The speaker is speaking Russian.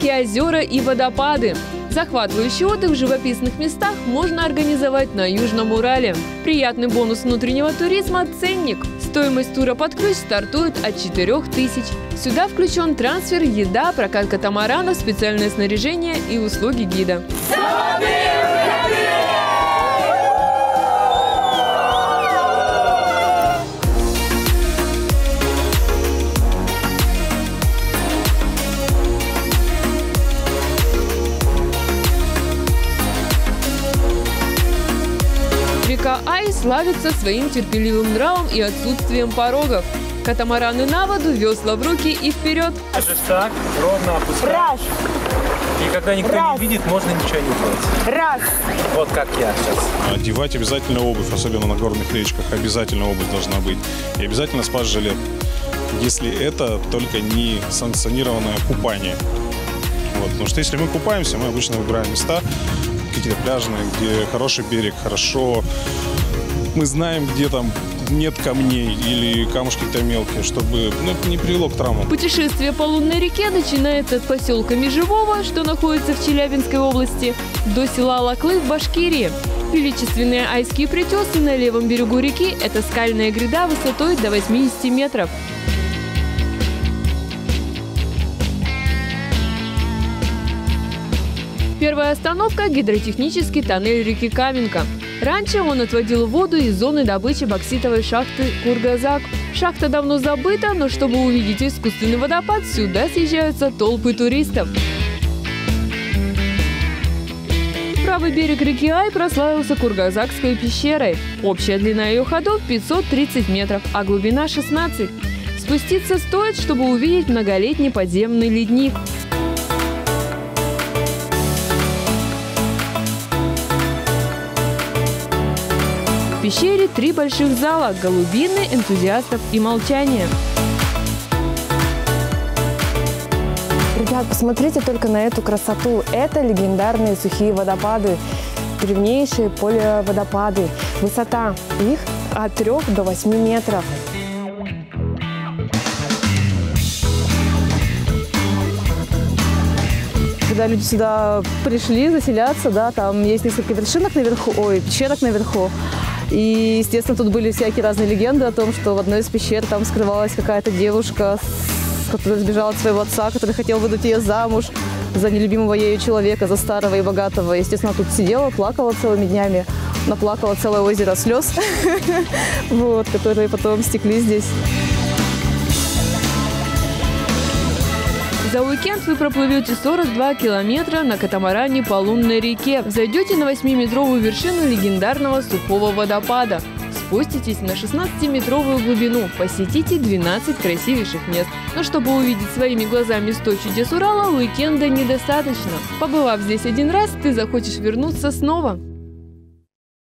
реки, озера и водопады. Захватывающий отдых в живописных местах можно организовать на Южном Урале. Приятный бонус внутреннего туризма – ценник. Стоимость тура под ключ стартует от 4000. Сюда включен трансфер, еда, прокат катамаранов, специальное снаряжение и услуги гида. Река Ай славится своим терпеливым нравом и отсутствием порогов. Катамараны на воду, весла в руки и вперед. Держишь так, ровно опускаешь. Раз. И когда никто Раз. не видит, можно ничего не делать. Раз. Вот как я сейчас. Одевать обязательно обувь, особенно на горных речках. Обязательно обувь должна быть. И обязательно спас-жилет. Если это только не санкционированное купание. Вот. Потому что если мы купаемся, мы обычно выбираем места, какие-то пляжные, где хороший берег, хорошо. Мы знаем, где там нет камней или камушки какие-то мелкие, чтобы это не привело к травмам. Путешествие по лунной реке начинается от поселка Межевого, что находится в Челябинской области, до села Алаклы в Башкирии. Величественные айские притесы на левом берегу реки – это скальная гряда высотой до 80 метров. Первая остановка – гидротехнический тоннель реки Каменка. Раньше он отводил воду из зоны добычи бокситовой шахты Кургазак. Шахта давно забыта, но чтобы увидеть искусственный водопад, сюда съезжаются толпы туристов. Правый берег реки Ай прославился Кургазакской пещерой. Общая длина ее ходов 530 метров, а глубина 16. Спуститься стоит, чтобы увидеть многолетний подземный ледник. В пещере 3 больших зала – голубины, энтузиастов и молчание. Ребят, посмотрите только на эту красоту. Это легендарные сухие водопады, древнейшие полеводопады. Высота их от 3 до 8 метров. Когда люди сюда пришли заселяться, да, там есть несколько вершинок наверху, пещерок наверху. И, естественно, тут были всякие разные легенды о том, что в одной из пещер там скрывалась какая-то девушка, которая сбежала от своего отца, который хотел выдать ее замуж за нелюбимого ею человека, за старого и богатого. Естественно, тут сидела, плакала целыми днями, наплакала целое озеро слез, которые потом стекли здесь. За уикенд вы проплывете 42 километра на катамаране по лунной реке. Зайдете на 8-метровую вершину легендарного сухого водопада. Спуститесь на 16-метровую глубину. Посетите 12 красивейших мест. Но чтобы увидеть своими глазами 100 чудес Урала, уикенда недостаточно. Побывав здесь один раз, ты захочешь вернуться снова.